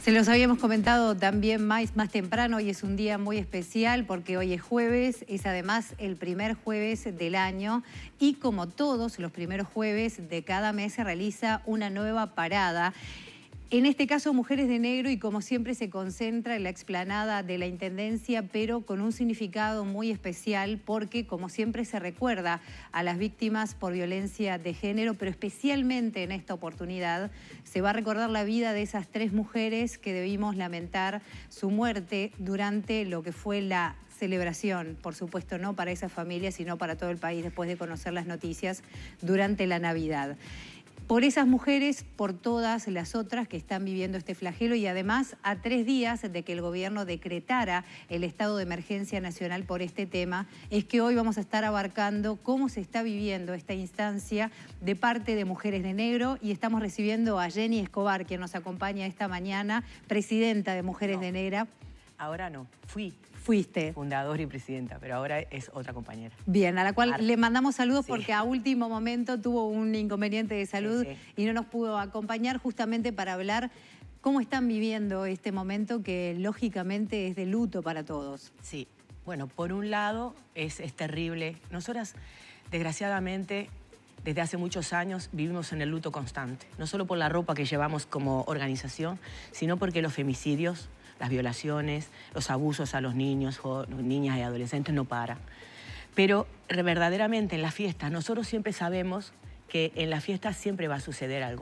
Se los habíamos comentado también más temprano, hoy es un día muy especial porque hoy es jueves, es además el primer jueves del año y como todos los primeros jueves de cada mes se realiza una nueva parada. En este caso, Mujeres de Negro, y como siempre se concentra en la explanada de la Intendencia, pero con un significado muy especial porque, como siempre, se recuerda a las víctimas por violencia de género, pero especialmente en esta oportunidad se va a recordar la vida de esas 3 mujeres que debimos lamentar su muerte durante lo que fue la celebración, por supuesto no para esas familias, sino para todo el país después de conocer las noticias durante la Navidad. Por esas mujeres, por todas las otras que están viviendo este flagelo y además a 3 días de que el gobierno decretara el estado de emergencia nacional por este tema, es que hoy vamos a estar abarcando cómo se está viviendo esta instancia de parte de Mujeres de Negro y estamos recibiendo a Jenny Escobar, quien nos acompaña esta mañana, presidenta de Mujeres de Negro. Ahora no, Fuiste. Fundadora y presidenta, pero ahora es otra compañera. Bien, a la cual le mandamos saludos Sí. porque a último momento tuvo un inconveniente de salud Sí. y no nos pudo acompañar justamente para hablar cómo están viviendo este momento que lógicamente es de luto para todos. Sí, bueno, por un lado es terrible. Nosotras, desgraciadamente, desde hace muchos años vivimos en el luto constante. No solo por la ropa que llevamos como organización, sino porque los femicidios, las violaciones, los abusos a los niños, niñas y adolescentes no paran. Pero verdaderamente en las fiestas, nosotros siempre sabemos que en las fiestas siempre va a suceder algo.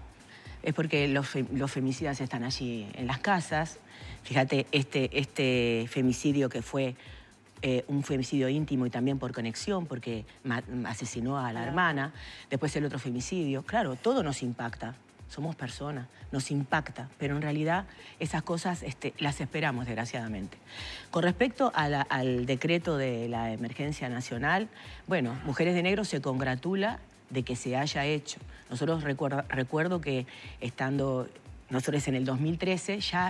Es porque los femicidas están allí en las casas. Fíjate, este femicidio que fue un femicidio íntimo y también por conexión, porque asesinó a la hermana. Después el otro femicidio. Claro, todo nos impacta. Somos personas, nos impacta, pero en realidad esas cosas las esperamos, desgraciadamente. Con respecto al decreto de la emergencia nacional, bueno, Mujeres de Negro se congratula de que se haya hecho. Nosotros recuerdo que nosotros en el 2013 ya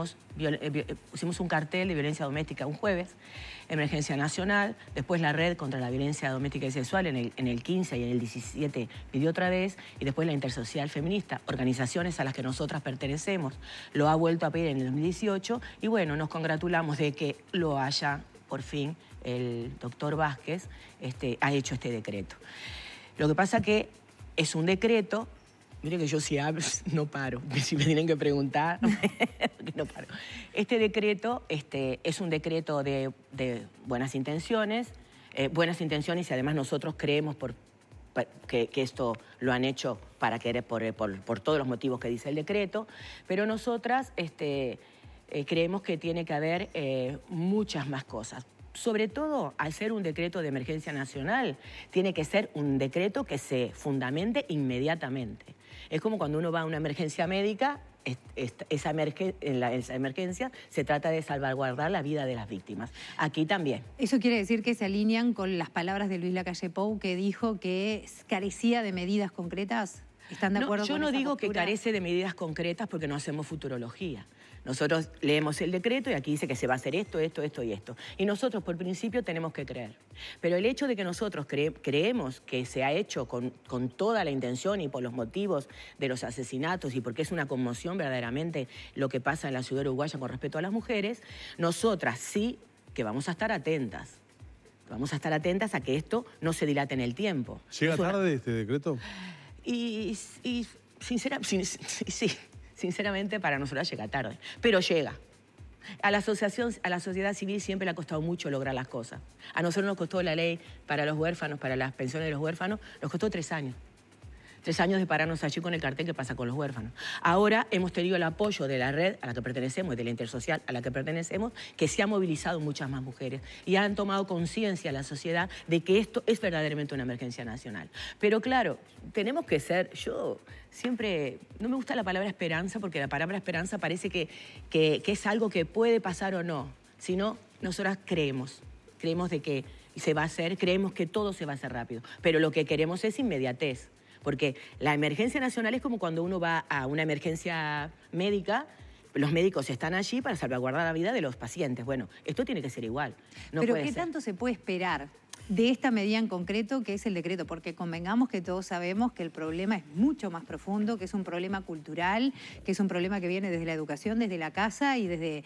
pusimos un cartel de violencia doméstica un jueves, emergencia nacional, después la red contra la violencia doméstica y sexual en el 15 y en el 17 pidió otra vez, y después la intersocial feminista, organizaciones a las que nosotras pertenecemos, lo ha vuelto a pedir en el 2018 y bueno, nos congratulamos de que lo haya, por fin, el doctor Vázquez ha hecho este decreto. Lo que pasa que es un decreto. Mire que yo si hablo no paro, si me tienen que preguntar, no paro. Este decreto es un decreto de buenas intenciones y además nosotros creemos que esto lo han hecho para querer por todos los motivos que dice el decreto, pero nosotras creemos que tiene que haber muchas más cosas. Sobre todo, al ser un decreto de emergencia nacional, tiene que ser un decreto que se fundamente inmediatamente. Es como cuando uno va a una emergencia médica, en esa emergencia se trata de salvaguardar la vida de las víctimas. Aquí también. ¿Eso quiere decir que se alinean con las palabras de Luis Lacalle Pou, que dijo que carecía de medidas concretas? ¿Están de acuerdo con esa postura? Yo no digo que carece de medidas concretas porque no hacemos futurología. Nosotros leemos el decreto y aquí dice que se va a hacer esto, esto, esto y esto. Y nosotros, por principio, tenemos que creer. Pero el hecho de que nosotros creemos que se ha hecho con toda la intención y por los motivos de los asesinatos y porque es una conmoción verdaderamente lo que pasa en la ciudad uruguaya con respecto a las mujeres, nosotras sí que vamos a estar atentas. Vamos a estar atentas a que esto no se dilate en el tiempo. ¿Llega tarde este decreto? Sinceramente, para nosotros llega tarde, pero llega. A la sociedad civil siempre le ha costado mucho lograr las cosas. A nosotros nos costó la ley para los huérfanos, para las pensiones de los huérfanos, nos costó 3 años. 3 años de pararnos allí con el cartel que pasa con los huérfanos. Ahora hemos tenido el apoyo de la red a la que pertenecemos y de la intersocial a la que pertenecemos, que se ha movilizado muchas más mujeres y han tomado conciencia la sociedad de que esto es verdaderamente una emergencia nacional. Pero claro, tenemos que ser, yo siempre, no me gusta la palabra esperanza porque la palabra esperanza parece que es algo que puede pasar o no, sino nosotras creemos de que se va a hacer, creemos que todo se va a hacer rápido, pero lo que queremos es inmediatez. Porque la emergencia nacional es como cuando uno va a una emergencia médica, los médicos están allí para salvaguardar la vida de los pacientes. Bueno, esto tiene que ser igual. Pero ¿qué tanto se puede esperar? de esta medida en concreto, que es el decreto, porque convengamos que todos sabemos que el problema es mucho más profundo, que es un problema cultural, que es un problema que viene desde la educación, desde la casa y desde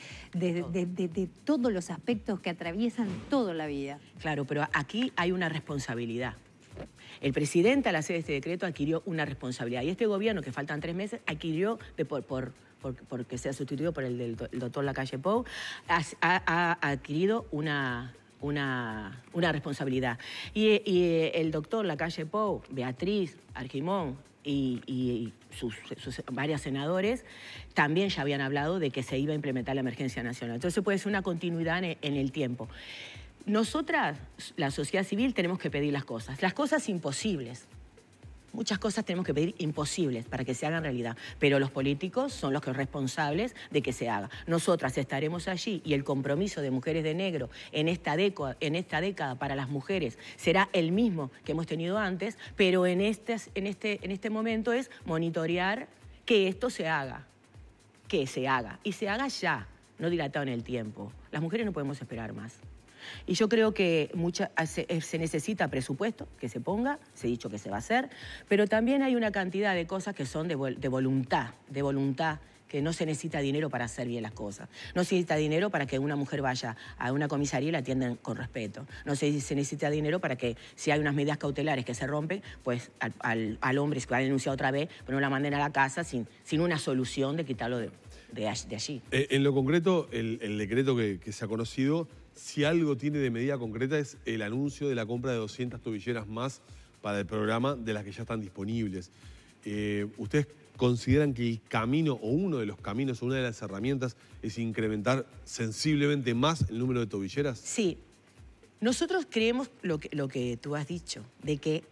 todos los aspectos que atraviesan toda la vida. Claro, pero aquí hay una responsabilidad. El presidente, al hacer este decreto, adquirió una responsabilidad. Y este gobierno, que faltan 3 meses, adquirió, porque sea sustituido por el doctor Lacalle Pou, ha adquirido una responsabilidad. Y el doctor Lacalle Pou, Beatriz Argimón y sus varios senadores también ya habían hablado de que se iba a implementar la emergencia nacional. Entonces puede ser una continuidad en el tiempo. Nosotras, la sociedad civil, tenemos que pedir las cosas imposibles. Muchas cosas tenemos que pedir imposibles para que se hagan realidad, pero los políticos son los que son responsables de que se haga. Nosotras estaremos allí y el compromiso de Mujeres de Negro en esta década para las mujeres será el mismo que hemos tenido antes, pero en este momento es monitorear que esto se haga, y se haga ya, no dilatado en el tiempo. Las mujeres no podemos esperar más. Y yo creo que se necesita presupuesto, que se ponga, se ha dicho que se va a hacer, pero también hay una cantidad de cosas que son de voluntad, que no se necesita dinero para hacer bien las cosas. No se necesita dinero para que una mujer vaya a una comisaría y la atiendan con respeto. No se necesita dinero para que, si hay unas medidas cautelares que se rompen, pues al hombre que va a denunciar otra vez, pero no la manden a la casa sin una solución de quitarlo de allí. En lo concreto, el decreto que se ha conocido, si algo tiene de medida concreta es el anuncio de la compra de 200 tobilleras más para el programa de las que ya están disponibles. ¿Ustedes consideran que el camino, o uno de los caminos, o una de las herramientas, es incrementar sensiblemente más el número de tobilleras? Sí. Nosotros creemos lo que tú has dicho, de que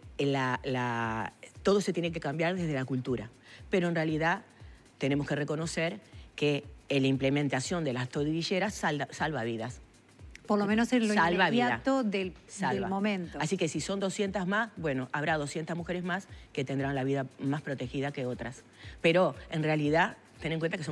todo se tiene que cambiar desde la cultura. Pero en realidad tenemos que reconocer que la implementación de las tobilleras salva vidas. Por lo menos en lo inmediato del momento. Así que si son 200 más, bueno, habrá 200 mujeres más que tendrán la vida más protegida que otras. Pero en realidad, ten en cuenta que son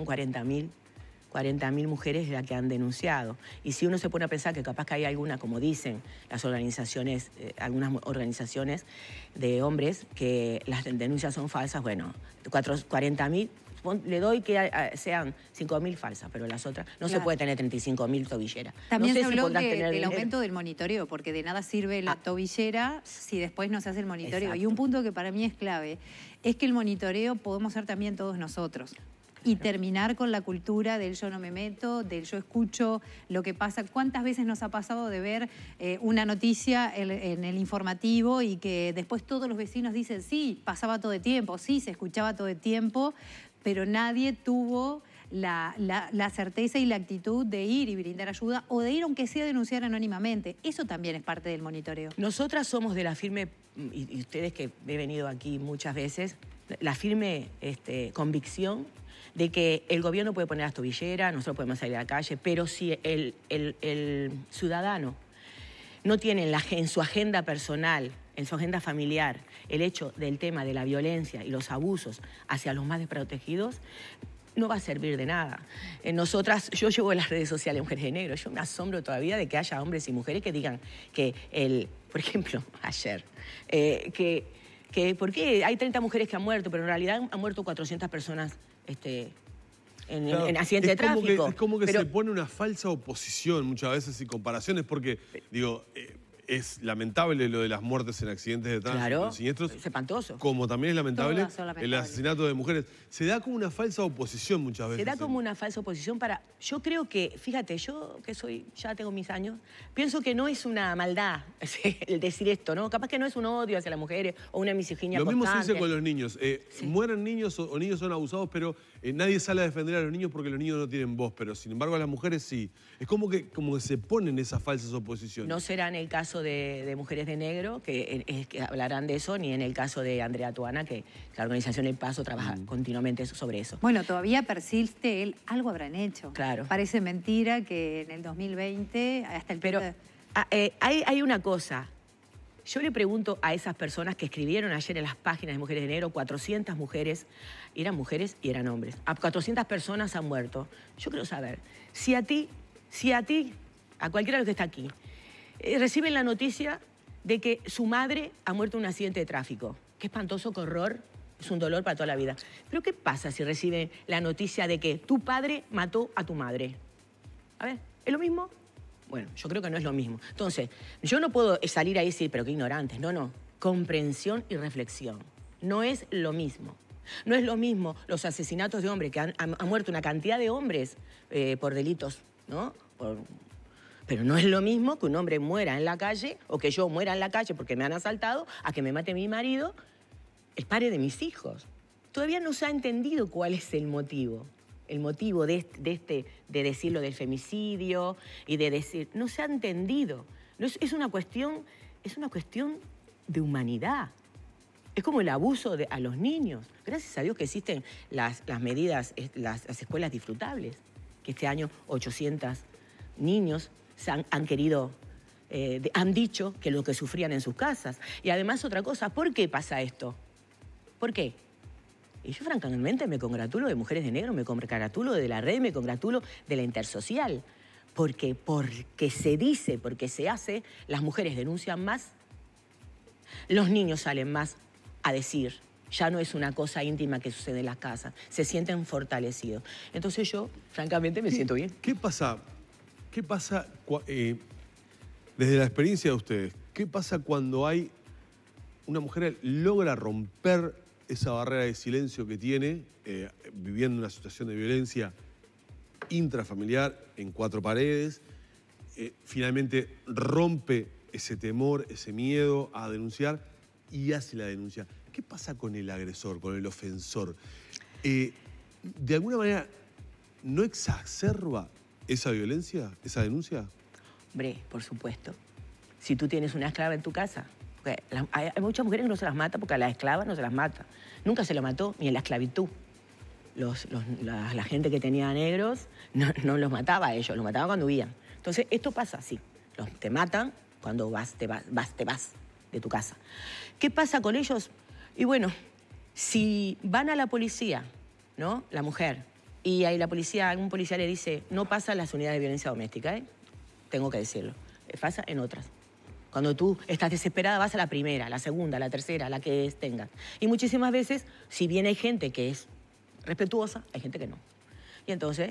40.000 mujeres las que han denunciado. Y si uno se pone a pensar que capaz que hay alguna, como dicen las organizaciones, algunas organizaciones de hombres, que las denuncias son falsas, bueno, 40.000... Le doy que sean 5.000 falsas, pero las otras no se puede tener 35.000 tobilleras. También no sé se habló del aumento del monitoreo, porque de nada sirve la tobillera si después no se hace el monitoreo. Exacto. Y un punto que para mí es clave es que el monitoreo podemos ser también todos nosotros. Y terminar con la cultura del yo no me meto, del yo escucho lo que pasa. ¿Cuántas veces nos ha pasado de ver una noticia en el informativo y que después todos los vecinos dicen sí, pasaba todo el tiempo, sí, se escuchaba todo el tiempo, pero nadie tuvo la certeza y la actitud de ir y brindar ayuda o de ir aunque sea a denunciar anónimamente? Eso también es parte del monitoreo. Nosotras somos de la firme, y ustedes que he venido aquí muchas veces, la firme convicción de que el gobierno puede poner las tobilleras, nosotros podemos salir a la calle, pero si el ciudadano no tiene en su agenda personal, en su agenda familiar, el hecho del tema de la violencia y los abusos hacia los más desprotegidos, no va a servir de nada. Nosotras, yo llevo en las redes sociales Mujeres de Negro, yo me asombro todavía de que haya hombres y mujeres que digan que por ejemplo, ayer, ¿por qué hay 30 mujeres que han muerto, pero en realidad han muerto 400 personas en accidentes de tráfico? Es como que se pone una falsa oposición muchas veces y comparaciones, porque, digo, es lamentable lo de las muertes en accidentes de tránsito, claro, siniestros. Es espantoso. Como también es lamentable el asesinato de mujeres. Se da como una falsa oposición muchas veces. Se da como una falsa oposición para... Yo creo que, fíjate, yo que ya tengo mis años, pienso que no es una maldad el decir esto, ¿no? Capaz que no es un odio hacia las mujeres o una misoginia constante. Lo mismo se dice con los niños. Sí. Mueren niños o niños son abusados, pero nadie sale a defender a los niños porque los niños no tienen voz. Pero sin embargo a las mujeres sí. Es como que se ponen esas falsas oposiciones. No será en el caso de Mujeres de Negro, que hablarán de eso, ni en el caso de Andrea Tuana, que la organización El Paso trabaja continuamente sobre eso. Bueno, todavía persiste algo habrán hecho. Claro. Parece mentira que en el 2020 hasta el... Pero hay una cosa. Yo le pregunto a esas personas que escribieron ayer en las páginas de Mujeres de Negro, 400 mujeres, eran mujeres y eran hombres. A 400 personas han muerto. Yo quiero saber, si a ti, a cualquiera de los que está aquí, reciben la noticia de que su madre ha muerto en un accidente de tráfico. Qué espantoso, qué horror. Es un dolor para toda la vida. Pero ¿qué pasa si recibe la noticia de que tu padre mató a tu madre? A ver, ¿es lo mismo? Bueno, yo creo que no es lo mismo. Entonces, yo no puedo salir ahí y decir, pero qué ignorantes. No, no. Comprensión y reflexión. No es lo mismo. No es lo mismo los asesinatos de hombres, que han muerto una cantidad de hombres por delitos, ¿no? Pero no es lo mismo que un hombre muera en la calle o que yo muera en la calle porque me han asaltado a que me mate mi marido, el padre de mis hijos. Todavía no se ha entendido cuál es el motivo. El motivo de decirlo del femicidio y de decir... No se ha entendido. Es una cuestión de humanidad. Es como el abuso a los niños. Gracias a Dios que existen las medidas, las escuelas disfrutables, que este año 800 niños han dicho que lo que sufrían en sus casas. Y además otra cosa, ¿por qué pasa esto? ¿Por qué? Y yo francamente me congratulo de Mujeres de Negro, me congratulo de la red, me congratulo de la Intersocial. Porque se dice, porque se hace, las mujeres denuncian más, los niños salen más a decir. Ya no es una cosa íntima que sucede en las casas, se sienten fortalecidos. Entonces yo, francamente, me siento bien. ¿Qué pasa desde la experiencia de ustedes? ¿Qué pasa cuando hay una mujer que logra romper esa barrera de silencio que tiene, viviendo una situación de violencia intrafamiliar en 4 paredes, finalmente rompe ese temor, ese miedo a denunciar y hace la denuncia? ¿Qué pasa con el agresor, con el ofensor? ¿De alguna manera no exacerba esa violencia, esa denuncia? Hombre, por supuesto. Si tú tienes una esclava en tu casa, porque hay muchas mujeres que no se las mata porque a la esclava no se las mata. Nunca se lo mató, ni en la esclavitud. La gente que tenía negros no los mataba a ellos, los mataba cuando huían. Entonces, esto pasa así. Te matan cuando te vas de tu casa. ¿Qué pasa con ellos? Y bueno, si van a la policía, ¿no? La mujer, y ahí algún policía le dice, no pasa en las unidades de violencia doméstica, tengo que decirlo. Pasa en otras. Cuando tú estás desesperada, vas a la primera, la segunda, la tercera, la que tengas. Y muchísimas veces, si bien hay gente que es respetuosa, hay gente que no. Y entonces,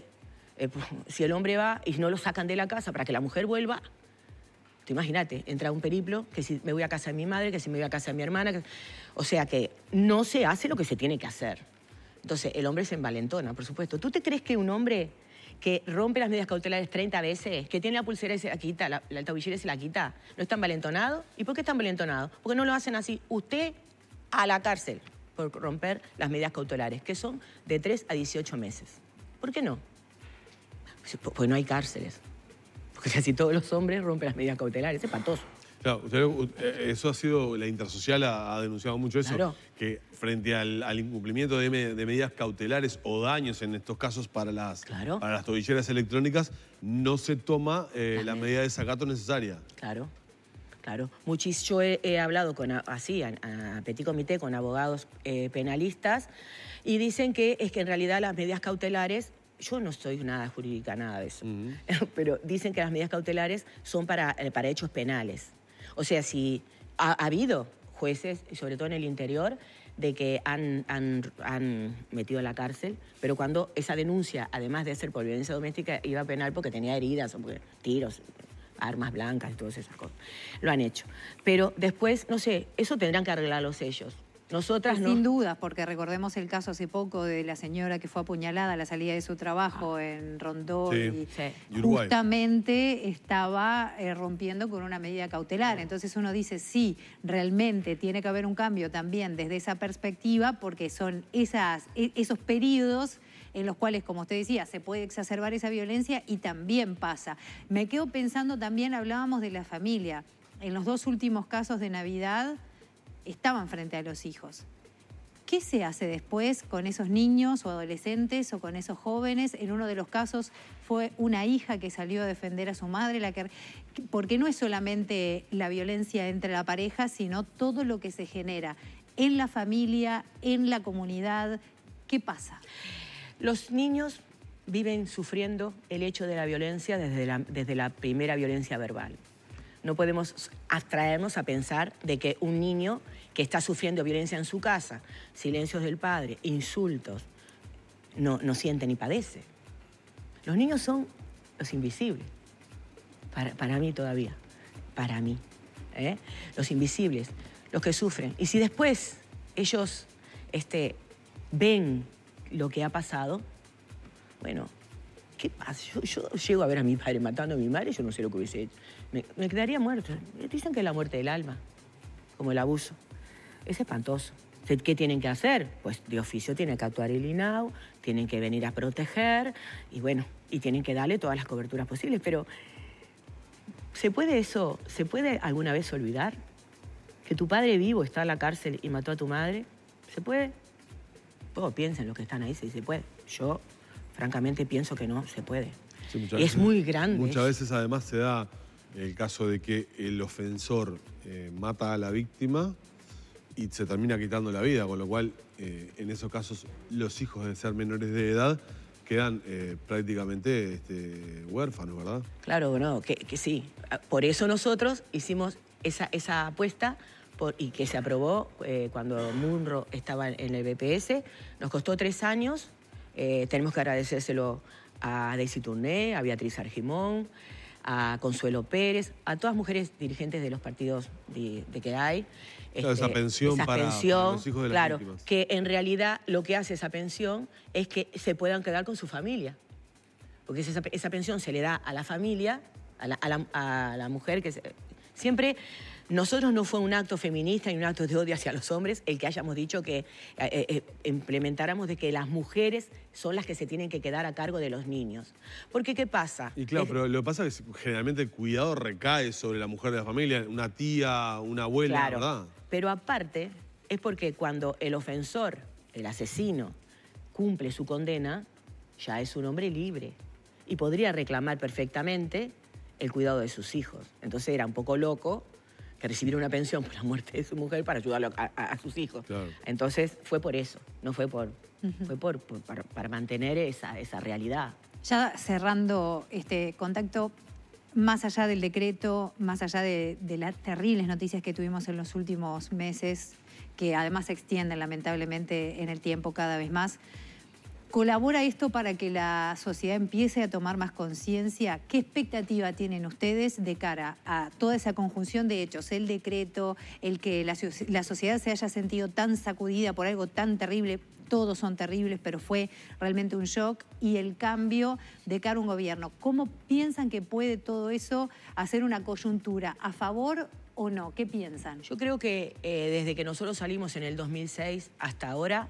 si el hombre va y no lo sacan de la casa para que la mujer vuelva, tú imagínate, entra un periplo, que si me voy a casa de mi madre, que si me voy a casa de mi hermana. O sea que no se hace lo que se tiene que hacer. Entonces, el hombre se envalentona, por supuesto. ¿Tú te crees que un hombre que rompe las medidas cautelares 30 veces, que tiene la pulsera y se la quita, la tobillera y se la quita, no está envalentonado? ¿Y por qué está envalentonado? Porque no lo hacen así. Usted a la cárcel por romper las medidas cautelares, que son de 3 a 18 meses. ¿Por qué no? Pues no hay cárceles. Porque casi todos los hombres rompen las medidas cautelares. Es espantoso. Claro, eso ha sido, la Intersocial ha denunciado mucho eso, claro, que frente al incumplimiento de medidas cautelares o daños en estos casos para las tobilleras electrónicas, no se toma la medida de desacato necesaria. Claro, claro. Yo he hablado a petit comité con abogados penalistas y dicen que en realidad las medidas cautelares, yo no soy nada jurídica, nada de eso, pero dicen que las medidas cautelares son para hechos penales. O sea, si ha habido jueces, sobre todo en el interior, de que han metido a la cárcel, pero cuando esa denuncia, además de ser por violencia doméstica, iba a penal porque tenía heridas, o porque tiros, armas blancas y todas esas cosas. Lo han hecho. Pero después, no sé, eso tendrán que arreglarlos ellos. Nosotras no. Sin duda, porque recordemos el caso hace poco de la señora que fue apuñalada a la salida de su trabajo en Rondó y justamente estaba rompiendo con una medida cautelar. Entonces uno dice, sí, realmente tiene que haber un cambio también desde esa perspectiva, porque son esos periodos en los cuales, como usted decía, se puede exacerbar esa violencia y también pasa. Me quedo pensando también, hablábamos de la familia. En los 2 últimos casos de Navidad estaban frente a los hijos. ¿Qué se hace después con esos niños o adolescentes o con esos jóvenes? En uno de los casos fue una hija que salió a defender a su madre, porque no es solamente la violencia entre la pareja, sino todo lo que se genera en la familia, en la comunidad. ¿Qué pasa? Los niños viven sufriendo el hecho de la violencia desde la primera violencia verbal. no podemos abstraernos a pensar de que un niño que está sufriendo violencia en su casa, silencios del padre, insultos, no siente ni padece. Los niños son los invisibles, para mí todavía, para mí. Los invisibles, los que sufren. Y si después ellos ven lo que ha pasado, bueno, ¿qué pasa? Yo llego a ver a mi padre matando a mi madre, yo no sé lo que hubiese hecho. Me quedaría muerto. Dicen que es la muerte del alma, como el abuso. Es espantoso. ¿Qué tienen que hacer? Pues de oficio tiene que actuar el INAU, tienen que venir a proteger y bueno, y tienen que darle todas las coberturas posibles. Pero, ¿se puede alguna vez olvidar? ¿Que tu padre vivo está en la cárcel y mató a tu madre? ¿Se puede? Todos piensen los que están ahí, si se puede. Yo, francamente, pienso que no se puede. Sí, es muy grande. Muchas veces, además, se da el caso de que el ofensor mata a la víctima y se termina quitando la vida, con lo cual, en esos casos, los hijos de ser menores de edad quedan prácticamente huérfanos, ¿verdad? Claro, no, que sí. Por eso nosotros hicimos esa apuesta y que se aprobó cuando Munro estaba en el BPS. Nos costó 3 años. Tenemos que agradecérselo a Daisy Tourné, a Beatriz Argimón, a Consuelo Pérez, a todas mujeres dirigentes de los partidos de que hay. Claro, esa pensión para los hijos de las víctimas. Que en realidad lo que hace esa pensión es que se puedan quedar con su familia. Porque esa pensión se le da a la familia, a la mujer que siempre. Nosotros no fue un acto feminista ni un acto de odio hacia los hombres el que hayamos dicho que implementáramos de que las mujeres son las que se tienen que quedar a cargo de los niños. Porque, ¿qué pasa? Y claro, pero lo que pasa es que generalmente el cuidado recae sobre la mujer de la familia, una tía, una abuela, claro, ¿verdad? Pero aparte, es porque cuando el ofensor, el asesino, cumple su condena, ya es un hombre libre y podría reclamar perfectamente el cuidado de sus hijos. Entonces era un poco loco que recibiera una pensión por la muerte de su mujer para ayudarlo a sus hijos. Claro. Entonces fue por eso, no fue para mantener esa realidad. Ya cerrando este contacto, más allá del decreto, más allá de las terribles noticias que tuvimos en los últimos meses, que además se extienden lamentablemente en el tiempo cada vez más, ¿colabora esto para que la sociedad empiece a tomar más conciencia? ¿Qué expectativa tienen ustedes de cara a toda esa conjunción de hechos? El decreto, el que la sociedad se haya sentido tan sacudida por algo tan terrible, todos son terribles, pero fue realmente un shock, y el cambio de cara a un gobierno. ¿Cómo piensan que puede todo eso hacer una coyuntura a favor o no? ¿Qué piensan? Yo creo que desde que nosotros salimos en el 2006 hasta ahora,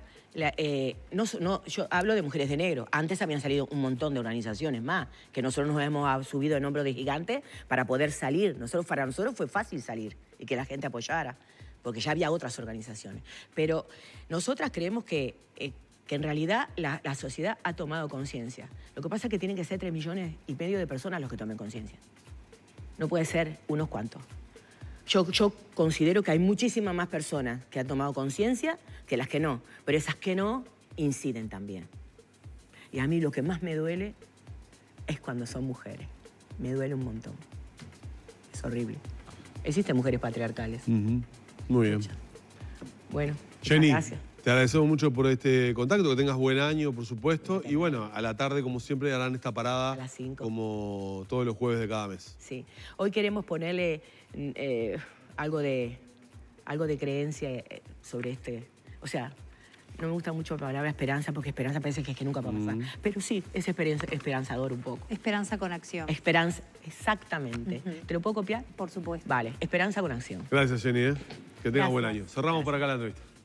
yo hablo de Mujeres de Negro. Antes habían salido un montón de organizaciones más, que nosotros nos hemos subido en hombros de gigante para poder salir. Para nosotros fue fácil salir y que la gente apoyara, porque ya había otras organizaciones. Pero nosotras creemos que en realidad la sociedad ha tomado conciencia. Lo que pasa es que tienen que ser 3,5 millones de personas los que tomen conciencia. No puede ser unos cuantos. Yo considero que hay muchísimas más personas que han tomado conciencia que las que no, pero esas que no inciden también. Y a mí lo que más me duele es cuando son mujeres. Me duele un montón. Es horrible. Existen mujeres patriarcales. Muy bien. Bueno, Jenny, gracias. Te agradecemos mucho por este contacto, que tengas buen año, por supuesto. Y bueno, a la tarde, como siempre, harán esta parada a las 5. Como todos los jueves de cada mes. Sí. Hoy queremos ponerle algo de creencia sobre O sea, no me gusta mucho la palabra esperanza, porque esperanza parece que nunca va a pasar. Pero sí, es esperanzador un poco. Esperanza con acción. Esperanza, exactamente. ¿Te lo puedo copiar? Por supuesto. Vale, esperanza con acción. Gracias, Jenny. Que tengas buen año. Cerramos por acá la entrevista.